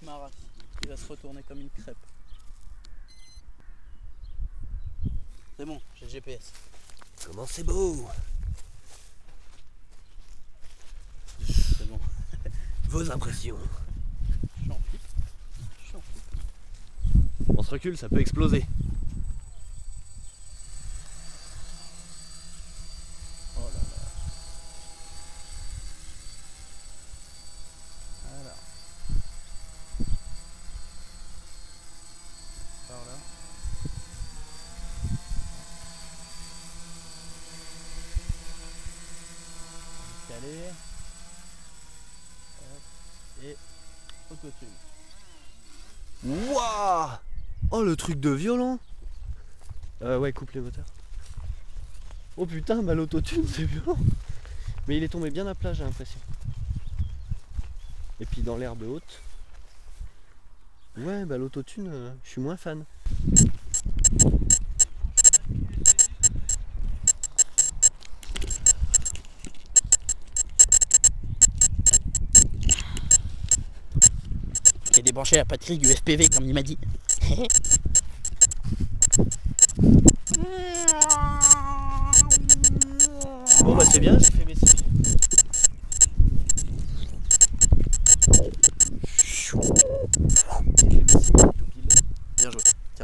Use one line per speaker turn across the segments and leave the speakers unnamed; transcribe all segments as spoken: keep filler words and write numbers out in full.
ma race. Il va se retourner comme une crêpe. C'est bon, j'ai le G P S.
Comment c'est beau!
C'est bon.
Vos impressions?
Je suis en flip. Je suis en flip.
On se recule, ça peut exploser.
Oh là là. Voilà. Par là. Calé. Et autotune.
Wouah! Oh, le truc de violent! Euh, ouais, coupe les moteurs. Oh putain, bah l'autotune, c'est violent! Mais il est tombé bien à plat, j'ai l'impression. Et puis dans l'herbe haute. Ouais, bah l'autotune, euh, je suis moins fan.
J'ai débranché la batterie du F P V comme il m'a dit.
Bon bah c'est bien, j'ai fait mes six.
Bien joué. Tiens.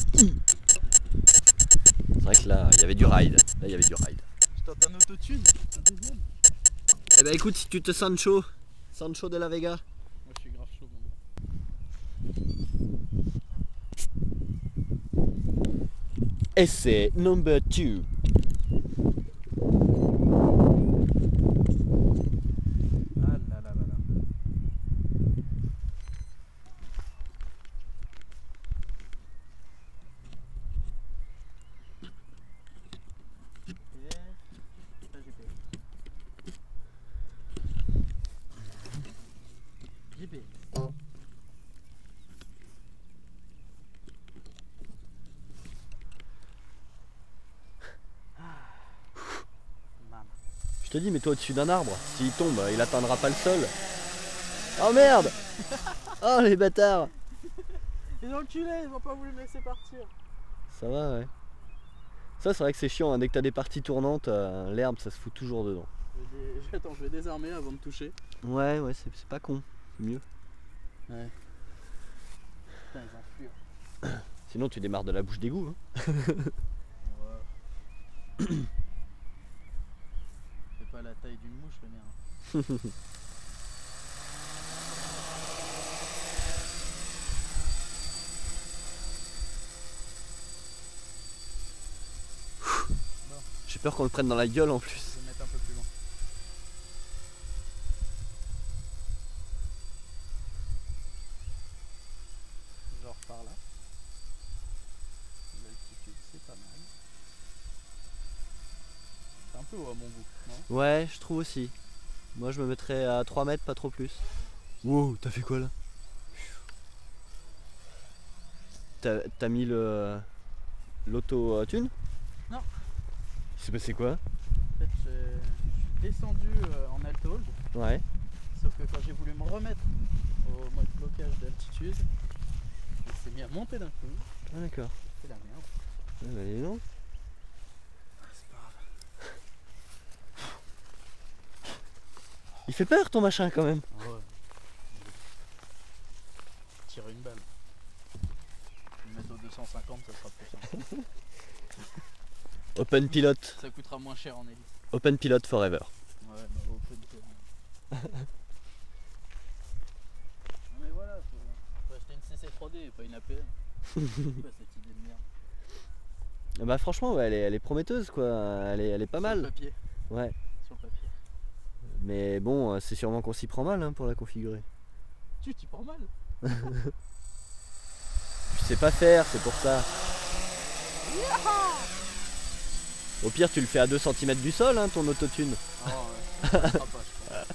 C'est vrai que là, il y avait du ride. Là, il y avait du ride.
Je tente un autotune. Un deuxième.
Eh bah écoute, si tu te sens chaud, Sancho de la Vega.
Moi je suis grave chaud. Mon
Essai number two.
Ah là là là là. G P S.
Je te dis, mets-toi au-dessus d'un arbre. S'il tombe, il atteindra pas le sol. Oh merde! Oh les bâtards!
Les enculés, ils n'ont pas voulu me laisser partir.
Ça va, ouais. Ça, c'est vrai que c'est chiant, hein. Dès que t'as des parties tournantes, euh, l'herbe, ça se fout toujours dedans.
Je vais dé... Attends, je vais désarmer avant de toucher.
Ouais, ouais, c'est c'est pas con. C'est mieux.
Ouais. Putain, ils enflurent.
Sinon, tu démarres de la bouche d'égout. Hein.
Ouais. C'est pas la taille d'une mouche, le mien.
J'ai peur qu'on le prenne dans la gueule en plus.
Je vais mettre un peu plus loin. Genre par là. L'altitude, c'est pas mal. C'est un peu haut à mon goût, non?
Ouais, je trouve aussi. Moi, je me mettrais à trois mètres, pas trop plus. Wow, t'as fait quoi là? T'as mis le l'auto-tune?
Non.
Il s'est passé quoi?
En fait, je suis descendu en alt hold.
Ouais.
Sauf que quand j'ai voulu me remettre au mode blocage d'altitude, il s'est mis à monter d'un coup.
Ah d'accord.
C'est la merde.
Ah bah dis donc.
Ah, c'est pas grave.
Il fait peur ton machin quand même.
Ouais. Tire une balle. Je vais le mettre au deux cent cinquante, ça sera plus simple.
Open pilot.
Ça coûtera moins cher en hélice.
Open pilot forever.
Ouais, bah open pilot. Non mais voilà, faut, faut acheter une C C trois D et pas une A P M. C'est quoi cette idée de merde?
Bah franchement, ouais, elle, est, elle est prometteuse quoi. Elle est, elle est pas
Sur
mal.
le papier.
Ouais.
Sur le papier.
Mais bon, c'est sûrement qu'on s'y prend mal hein, pour la configurer.
Tu t'y prends mal.
Je sais pas faire, c'est pour ça. Au pire, tu le fais à deux centimètres du sol, hein, ton autotune.
Oh ouais, ça sera pas, je pense.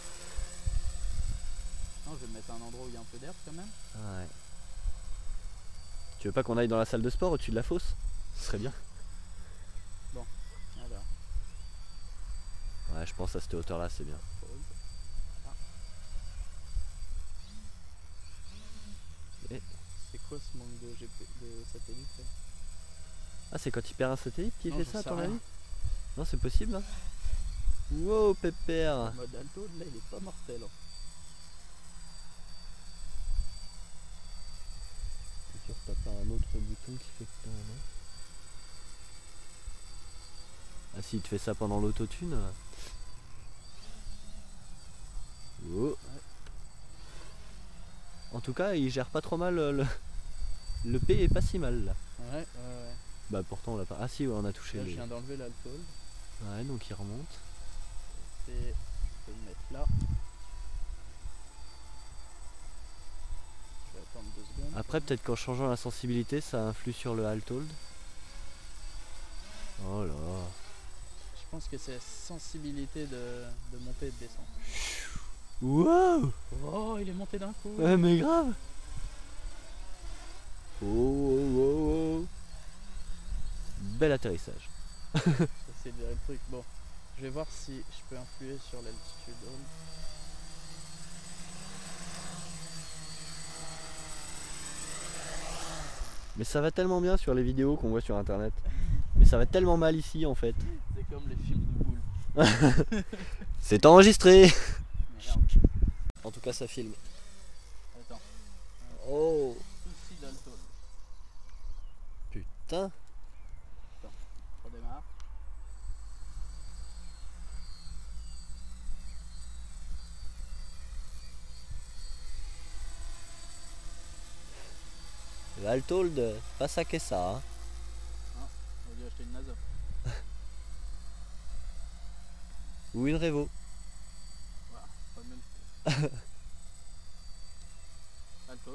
Non, je vais me mettre à un endroit où il y a un peu d'herbe quand même.
Ouais. Tu veux pas qu'on aille dans la salle de sport au-dessus de la fosse? Ce serait bien.
Bon, alors.
Ouais, je pense à cette hauteur-là, c'est bien.
Pause. Ah.
Ok.
C'est quoi ce manque de, G P, de satellite là?
Ah, c'est quand il perd un satellite qui
Non,
fait
j'en
ça à
sais
ton
rien.
avis? Non, c'est possible hein. Wow, pépère.
Le mode alto là il est pas mortel. Hein.
C'est sûr que t'as pas un autre bouton qui fait que t'as un an. Ah, s'il te fait ça pendant l'autotune. euh. Oh. En tout cas, il gère pas trop mal euh, le. Le P est pas si mal là.
Ouais, ouais, ouais.
Bah pourtant on l'a pas. Ah si, ouais, on a touché
Là
les.
je viens d'enlever l'alto.
Ouais, donc il remonte.
Et je peux le mettre là. Je vais attendre deux secondes.
Après, peut-être qu'en changeant la sensibilité, ça influe sur le halt hold. Oh là.
Je pense que c'est la sensibilité de, de monter et de descendre.
Wow.
Oh, il est monté d'un coup.
Ouais, mais grave. Oh, oh, oh, oh. Bel atterrissage.
C'est le truc. Bon, je vais voir si je peux influer sur l'altitude.
Mais ça va tellement bien sur les vidéos qu'on voit sur internet. Mais ça va tellement mal ici en fait.
C'est comme les films de boules.
C'est enregistré.
Merde.
En tout cas, ça filme.
Attends.
Oh
Souci d'alto.
putain.
On démarre.
Le halt hold, pas ça qu'est ça. Hein.
On va lui acheter une NASA.
Ou une Revo.
Voilà, pas le même. Alto.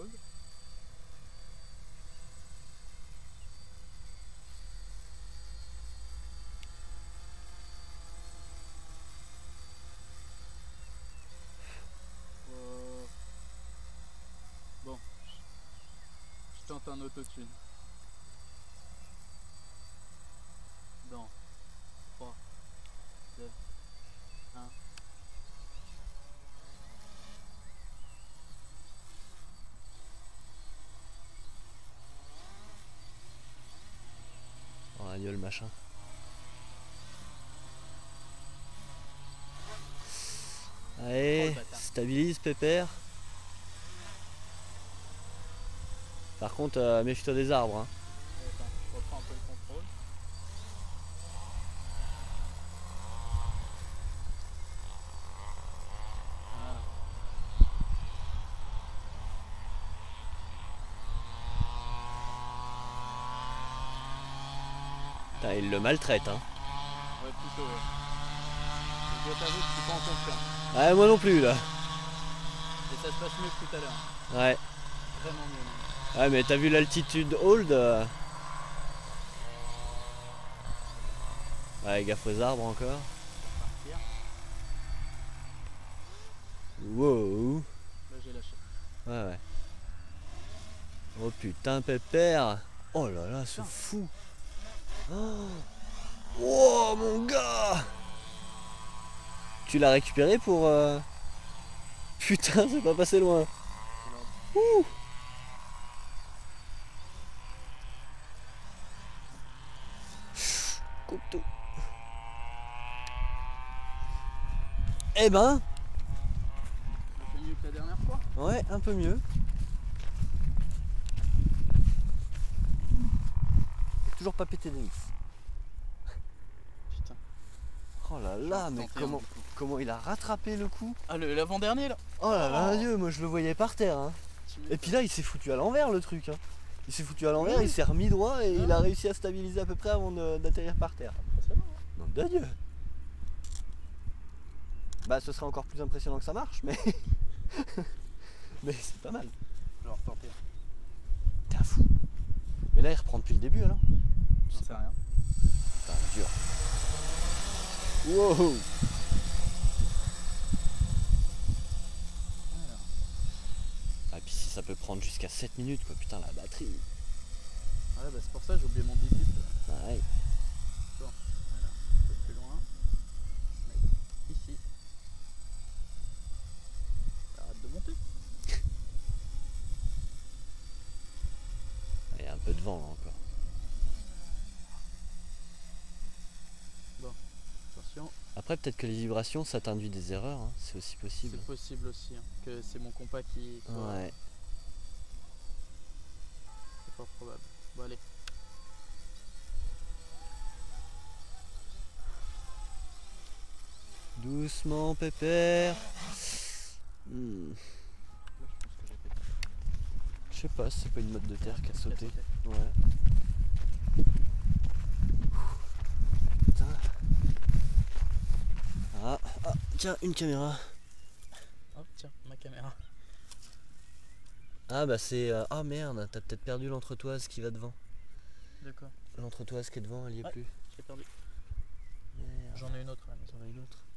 Euh... Bon, je tente un autotune. Dans trois, deux, un.
Oh, agnole machin. Allez,
Oh, le bâtard.
stabilise pépère. Par contre, euh, méfie-toi des arbres. Hein.
Attends, je reprends un peu le contrôle. Voilà.
Putain, il le maltraite. Hein.
Ouais, plutôt, ouais. Je dois t'avouer que je suis pas en confiance.
Ouais, moi non plus là.
Et ça se passe mieux que tout à l'heure.
Ouais.
Vraiment mieux. Même.
Ouais, mais t'as vu l'altitude hold euh... Ouais, gaffe aux arbres encore.
Partir.
Wow.
Là, j'ai lâché.
Ouais, ouais. Oh putain, pépère. Oh là là, c'est
Putain.
fou. Oh. Wow, mon gars. Tu l'as récupéré pour... Euh... Putain, c'est pas passé loin. Ouh. Coupe tout. Eh ben,
Un peu mieux que la dernière fois.
ouais, un peu mieux. Toujours pas pété de nif.
Putain.
Oh là là, mais
Tenter un,
comment,
du coup.
comment il a rattrapé le coup.
Ah, le- l'avant-dernier là.
Oh là là,
Oh.
Dieu, moi je le voyais par terre. Hein.
Tu
Et
m'étonnes.
puis là, il s'est foutu à l'envers le truc. Hein. Il s'est foutu à l'envers,
Oui.
il s'est remis droit et
Ah.
il a réussi à stabiliser à peu près avant de- d'atterrir par terre.
Impressionnant, hein.
Nom de Dieu. Bah, ce serait encore plus impressionnant que ça marche, mais. Mais c'est pas mal.
Je vais retenter.
T'es un fou. Mais là, il reprend depuis le début alors.
J'en sais rien.
Putain, dur. Wow.
Alors.
Ah, puis si ça peut prendre jusqu'à sept minutes, quoi, putain, la batterie.
Ouais, bah c'est pour ça que j'ai oublié mon bip.
Ah, ouais.
Voilà. Un peu plus loin. Mais ici. Arrête de monter.
peu de vent là, encore.
Attention,
Après, peut-être que les vibrations, ça t'induit des erreurs, hein. C'est aussi possible.
c'est possible aussi hein, que c'est mon compas qui soit...
Ouais.
C'est fort probable. Bon allez.
Doucement, pépère. Hmm.
Là, je pense que j'ai pété.
Je sais pas, c'est pas une motte de terre qui a sauté. Ouais. Putain. Ah, ah, tiens, une caméra.
Hop, tiens, ma caméra.
Ah bah c'est... euh, Ah merde, t'as peut-être perdu l'entretoise qui va devant.
De quoi?
L'entretoise qui est devant, elle y est
Ouais.
plus.
J'ai perdu.
Merde.
J'en ai une autre à la maison.
T'en as une autre.